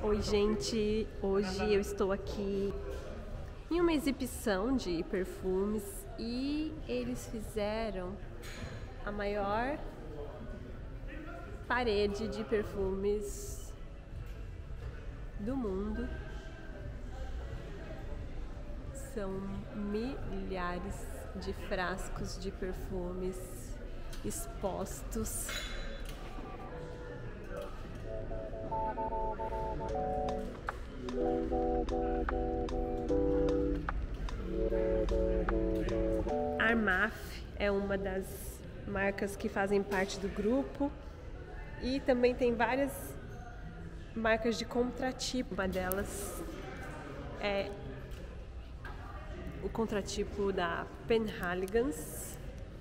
Oi, gente! Hoje eu estou aqui em uma exibição de perfumes e eles fizeram a maior parede de perfumes do mundo. São milhares de frascos de perfumes expostos. Armaf é uma das marcas que fazem parte do grupo e também tem várias marcas de contratipo. Uma delas é o contratipo da Penhaligon's,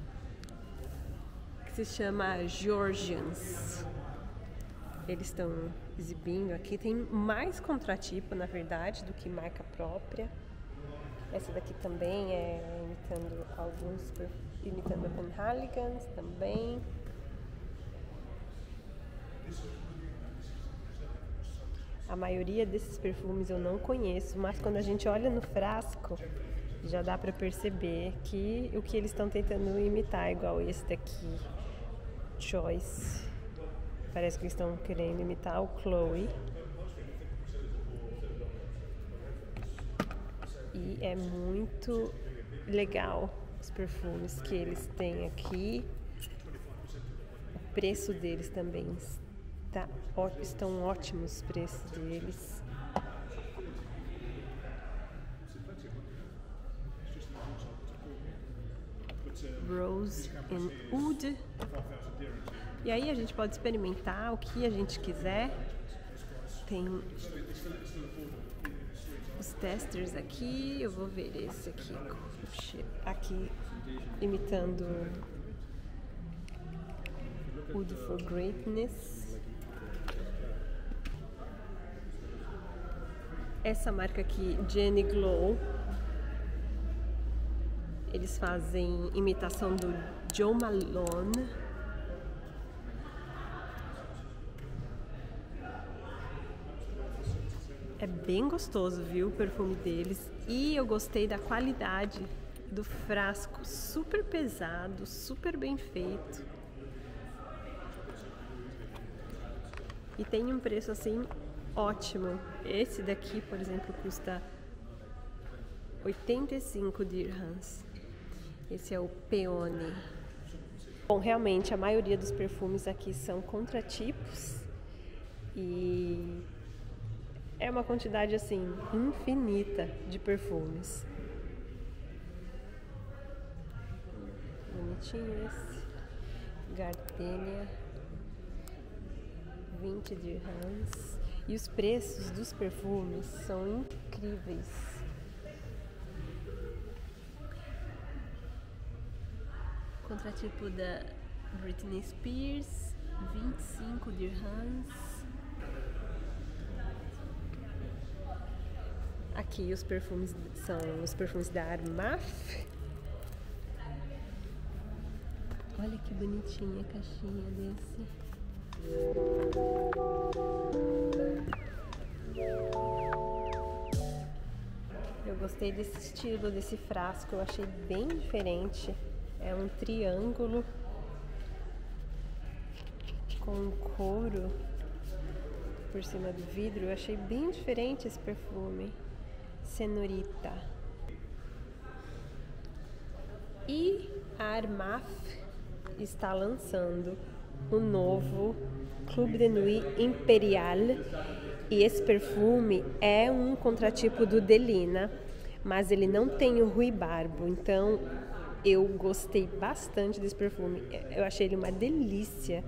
que se chama Georgians. Eles estão exibindo aqui. Tem mais contratipo, na verdade, do que marca própria. Essa daqui também é imitando a Penhaligon's também. A maioria desses perfumes eu não conheço, mas quando a gente olha no frasco, já dá para perceber que o que eles estão tentando imitar, igual esse daqui, Choice. Parece que eles estão querendo imitar o Chloe. E é muito legal os perfumes que eles têm aqui. O preço deles também estão ótimos os preços deles. Rose and Oud. E aí a gente pode experimentar o que a gente quiser. Tem os testers aqui. Eu vou ver esse aqui imitando Oud for Greatness. Essa marca aqui, Jenny Glow, eles fazem imitação do Jo Malone. É bem gostoso, viu, o perfume deles. E eu gostei da qualidade do frasco, super pesado, super bem feito. E tem um preço assim ótimo. Esse daqui, por exemplo, custa 85 dirhams. Esse é o Peony. Bom, realmente a maioria dos perfumes aqui são contratipos e é uma quantidade assim infinita de perfumes. Bonitinho esse. Gardenia, 20 dirhams. E os preços dos perfumes são incríveis. Contratipo da Britney Spears, 25 dirhams. Aqui os perfumes são os perfumes da Armaf. Olha que bonitinha a caixinha desse. Eu gostei desse estilo, desse frasco, eu achei bem diferente. É um triângulo com couro por cima do vidro. Eu achei bem diferente esse perfume. Senorita. E a Armaf está lançando o novo Club de Nuit Imperial. E esse perfume é um contratipo do Delina, mas ele não tem o ruibarbo. Então eu gostei bastante desse perfume. Eu achei ele uma delícia.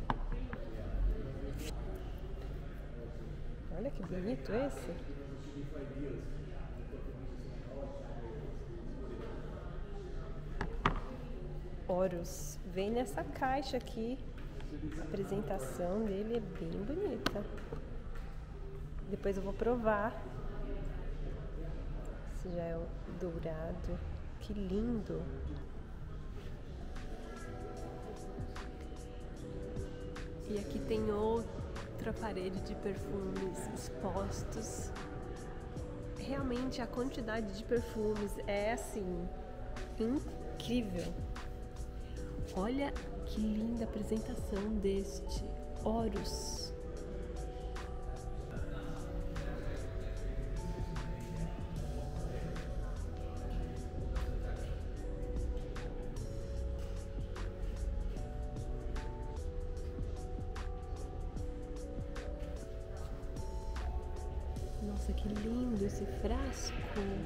Olha que bonito esse. Horus. Vem nessa caixa aqui. A apresentação dele é bem bonita. Depois eu vou provar. Esse já é o dourado. Que lindo. E aqui tem outro outra parede de perfumes expostos. Realmente a quantidade de perfumes é assim, incrível. Olha que linda apresentação deste Horus. Nossa, que lindo esse frasco!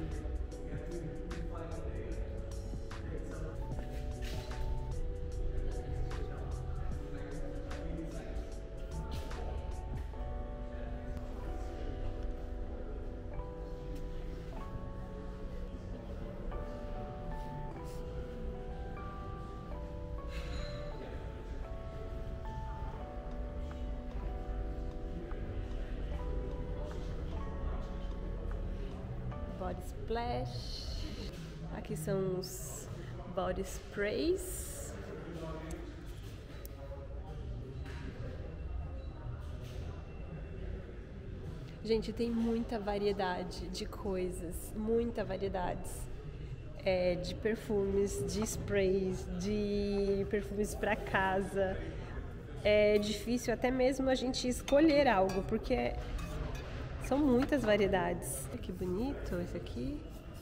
Body Splash. Aqui são os Body Sprays. Gente, tem muita variedade de coisas, muita variedade de perfumes, de sprays, de perfumes para casa. É difícil até mesmo a gente escolher algo, porque são muitas variedades. Olha que bonito esse aqui.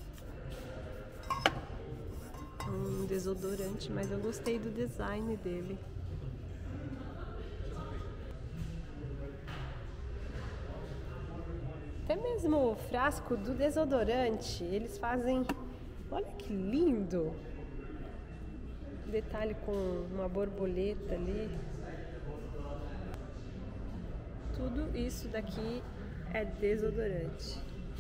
Um desodorante, mas eu gostei do design dele. Até mesmo o frasco do desodorante, eles fazem... Olha que lindo! Detalhe com uma borboleta ali. Tudo isso daqui é desodorante.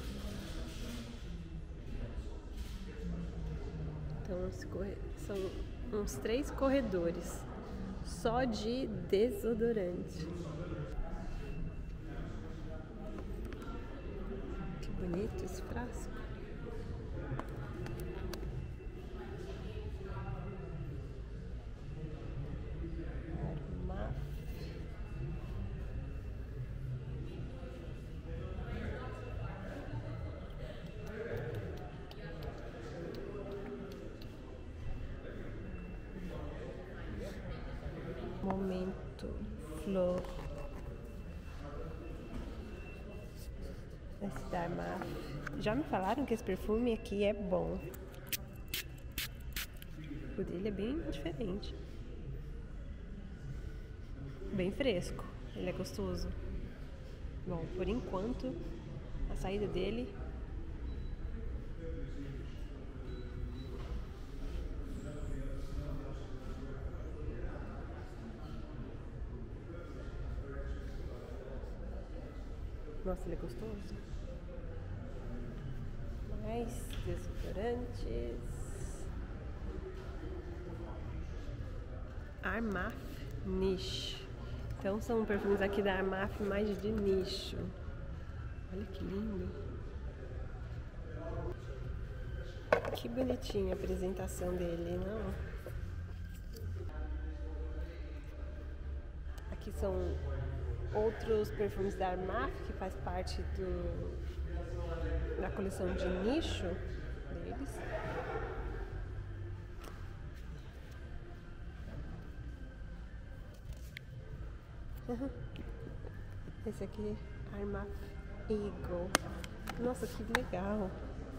Então são uns 3 corredores só de desodorante. Que bonito esse frasco. Momento Flor. Esse da Armaf. Já me falaram que esse perfume aqui é bom. O dele é bem diferente. Bem fresco. Ele é gostoso. Bom, por enquanto, a saída dele... Nossa, ele é gostoso. Mais desodorantes. Armaf Niche. Então são perfumes aqui da Armaf mais de nicho. Olha que lindo. Que bonitinha a apresentação dele, não? Aqui são outros perfumes da Armaf, que faz parte da coleção de nicho deles. Esse aqui, Armaf Eagle. Nossa, que legal!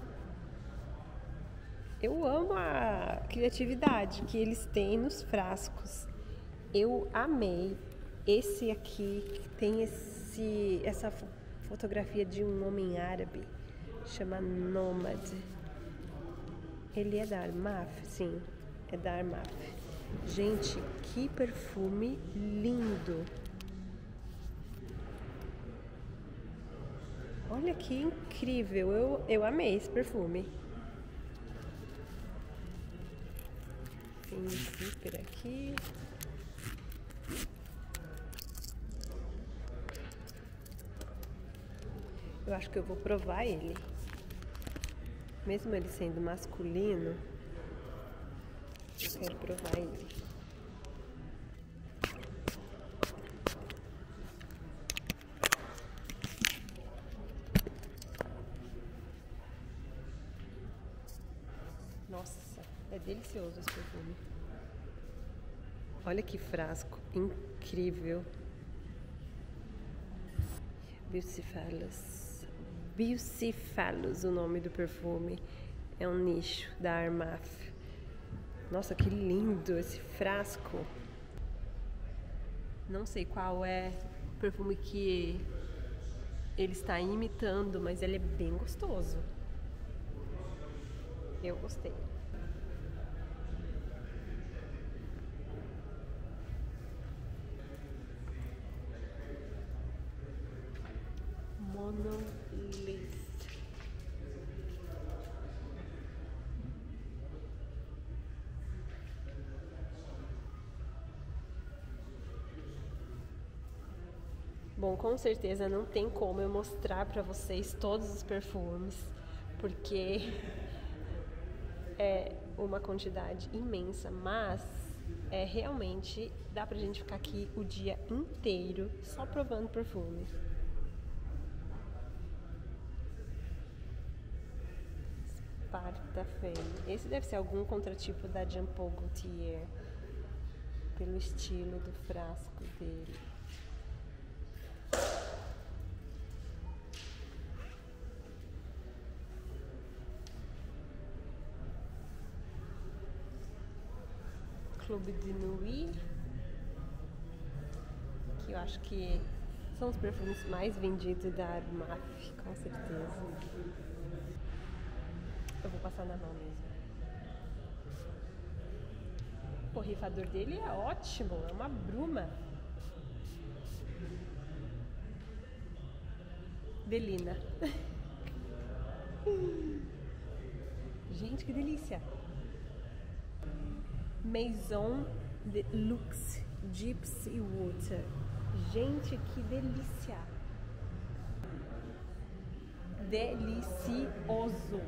Eu amo a criatividade que eles têm nos frascos. Eu amei. Esse aqui tem essa fotografia de um homem árabe, chama Nomad. Ele é da Armaf? Sim, é da Armaf. Gente, que perfume lindo! Olha que incrível! Eu amei esse perfume. Tem um zíper aqui. Eu acho que eu vou provar ele. Mesmo ele sendo masculino, eu quero provar ele. Nossa, é delicioso esse perfume. Olha que frasco incrível. Bucephalus. Bucephalus, o nome do perfume. É um nicho da Armaf. Nossa, que lindo esse frasco. Não sei qual é o perfume que ele está imitando, mas ele é bem gostoso. Eu gostei. Monolith. Bom, com certeza não tem como eu mostrar para vocês todos os perfumes, porque é uma quantidade imensa, mas realmente dá pra gente ficar aqui o dia inteiro só provando perfume. Spartafemme. Esse deve ser algum contratipo da Jean Paul Gaultier, pelo estilo do frasco dele. Clube de Nuit, que eu acho que são os perfumes mais vendidos da Armaf, com certeza. Eu vou passar na mão mesmo. O borrifador dele é ótimo, é uma bruma. Delina. Gente, que delícia! Maison de Luxe Gypsy Water. Gente, que delícia! Delicioso!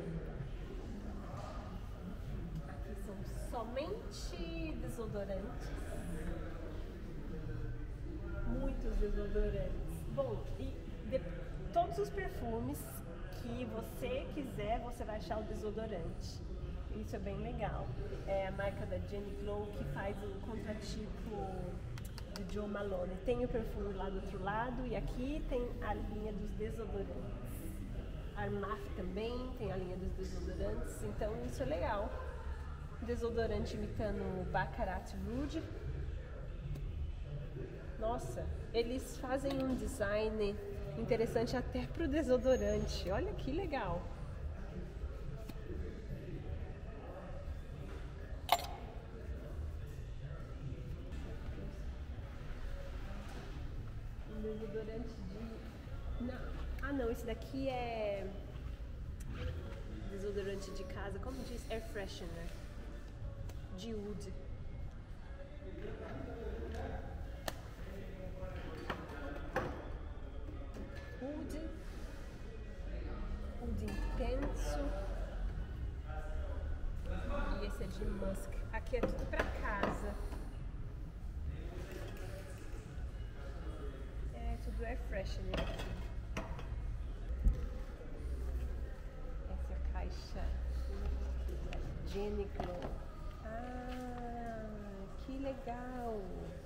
Aqui são somente desodorantes. Muitos desodorantes. Bom, e todos os perfumes que você quiser, você vai achar o desodorante. Isso é bem legal. É a marca da Jenny Glow que faz o contratipo do Jo Malone. Tem o perfume lá do outro lado e aqui tem a linha dos desodorantes. A Armaf também tem a linha dos desodorantes, então isso é legal. Desodorante imitando o Baccarat Rouge. Nossa, eles fazem um design interessante até pro desodorante. Olha que legal. Desodorante de... Não. Ah não, esse daqui é desodorante de casa, como diz? Air freshener de Oud. Oud intenso. E esse é de musk. Aqui é tudo pra casa. Do air freshener aqui. Essa é a caixa Jenny Glow. Ah, que legal!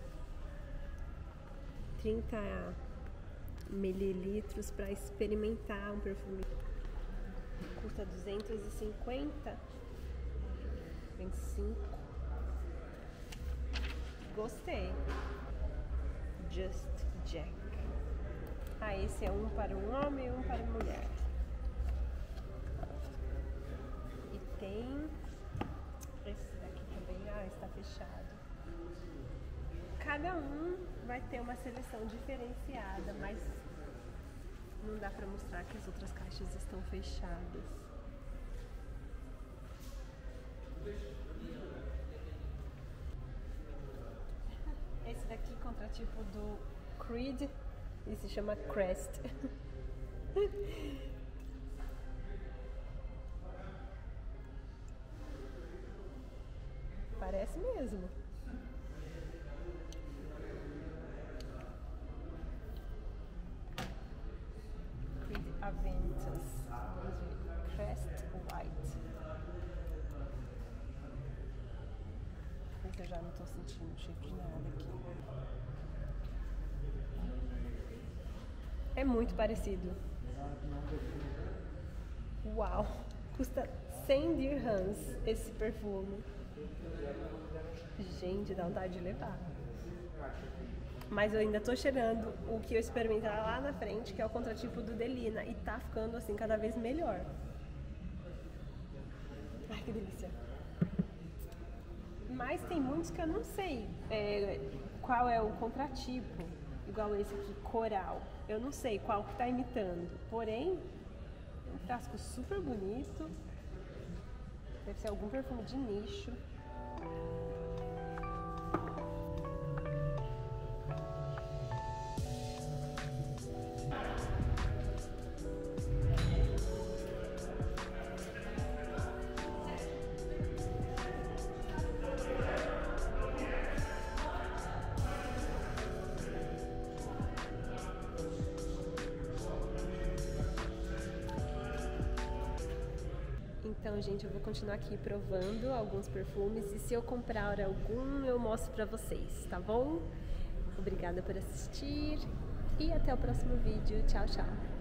30 mililitros para experimentar um perfume. Custa 250. 25. Gostei. Just Jack. Ah, esse é um para um homem e um para mulher. E tem esse daqui também. Ah, está fechado. Cada um vai ter uma seleção diferenciada, mas não dá para mostrar que as outras caixas estão fechadas. Esse daqui, contratipo do Creed, e se chama Crest. Parece mesmo. Creed Aventus. Vamos ver. Crest White. mas eu já não tô sentindo cheiro de nada aqui. É muito parecido. Uau! Custa 100 dirhams esse perfume. Gente, dá vontade de levar. Mas eu ainda tô cheirando o que eu experimentar lá na frente, que é o contratipo do Delina. E tá ficando assim cada vez melhor. Ai, que delícia. Mas tem muitos que eu não sei qual é o contratipo. Igual esse aqui, coral. Eu não sei qual que tá imitando. Porém, é um frasco super bonito. Deve ser algum perfume de nicho. Então, gente, eu vou continuar aqui provando alguns perfumes e se eu comprar algum, eu mostro pra vocês, tá bom? Obrigada por assistir e até o próximo vídeo. Tchau, tchau!